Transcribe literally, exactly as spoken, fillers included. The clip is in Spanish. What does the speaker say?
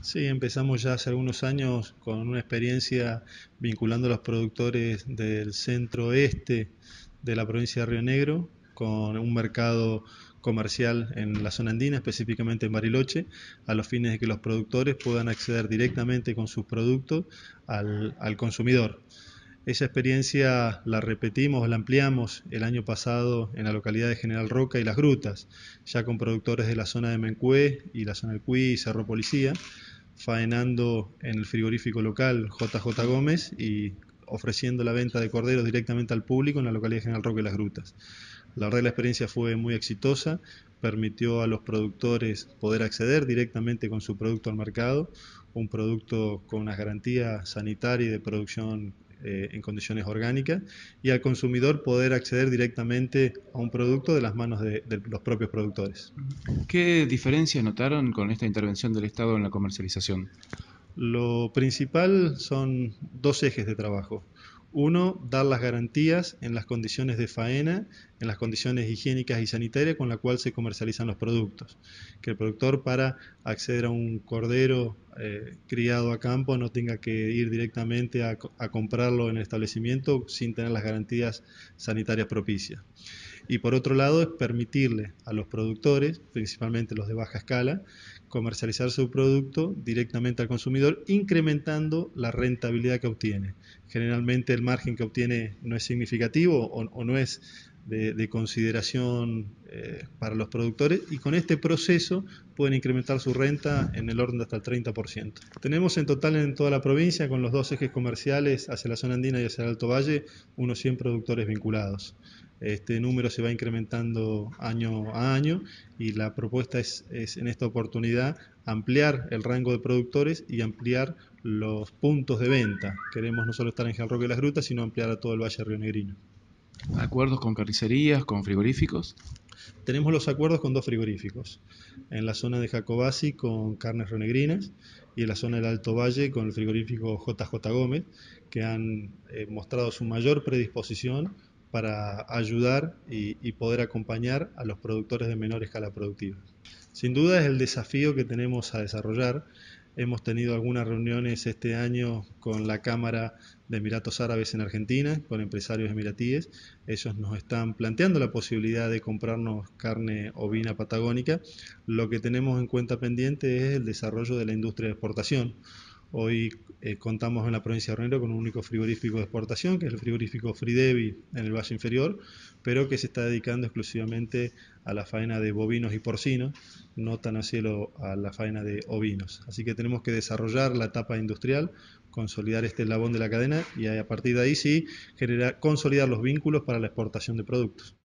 Sí, empezamos ya hace algunos años con una experiencia vinculando a los productores del centro-este de la provincia de Río Negro con un mercado comercial en la zona andina, específicamente en Bariloche, a los fines de que los productores puedan acceder directamente con sus productos al, al consumidor. Esa experiencia la repetimos, la ampliamos el año pasado en la localidad de General Roca y Las Grutas, ya con productores de la zona de Mencué y la zona del Cuí y Cerro Policía, faenando en el frigorífico local J J Gómez y ofreciendo la venta de corderos directamente al público en la localidad de General Roca y Las Grutas. La verdad que la experiencia fue muy exitosa, permitió a los productores poder acceder directamente con su producto al mercado, un producto con unas garantías sanitarias y de producción eh, en condiciones orgánicas, y al consumidor poder acceder directamente a un producto de las manos de, de los propios productores. ¿Qué diferencias notaron con esta intervención del Estado en la comercialización? Lo principal son dos ejes de trabajo. Uno, dar las garantías en las condiciones de faena, en las condiciones higiénicas y sanitarias con las cuales se comercializan los productos. Que el productor, para acceder a un cordero eh, criado a campo, no tenga que ir directamente a, a comprarlo en el establecimiento sin tener las garantías sanitarias propicias. Y por otro lado es permitirle a los productores, principalmente los de baja escala, comercializar su producto directamente al consumidor, incrementando la rentabilidad que obtiene. Generalmente el margen que obtiene no es significativo o, o no es de, de consideración eh, para los productores, y con este proceso pueden incrementar su renta en el orden de hasta el treinta por ciento. Tenemos en total en toda la provincia, con los dos ejes comerciales hacia la zona andina y hacia el Alto Valle, unos cien productores vinculados. Este número se va incrementando año a año y la propuesta es, es en esta oportunidad ampliar el rango de productores y ampliar los puntos de venta. Queremos no solo estar en General Roca y Las Grutas, sino ampliar a todo el Valle rionegrino. ¿Acuerdos con carnicerías, con frigoríficos? Tenemos los acuerdos con dos frigoríficos, en la zona de Jacobasi con Carnes Rionegrinas y en la zona del Alto Valle con el frigorífico J J Gómez, que han eh, mostrado su mayor predisposición para ayudar y, y poder acompañar a los productores de menor escala productiva. Sin duda es el desafío que tenemos a desarrollar. Hemos tenido algunas reuniones este año con la Cámara de Emiratos Árabes en Argentina, con empresarios emiratíes. Ellos nos están planteando la posibilidad de comprarnos carne ovina patagónica. Lo que tenemos en cuenta pendiente es el desarrollo de la industria de exportación. Hoy eh, contamos en la provincia de Río Negro con un único frigorífico de exportación, que es el frigorífico Fridevi en el Valle Inferior, pero que se está dedicando exclusivamente a la faena de bovinos y porcinos, no tan así a la faena de ovinos. Así que tenemos que desarrollar la etapa industrial, consolidar este eslabón de la cadena y a partir de ahí sí generar, consolidar los vínculos para la exportación de productos.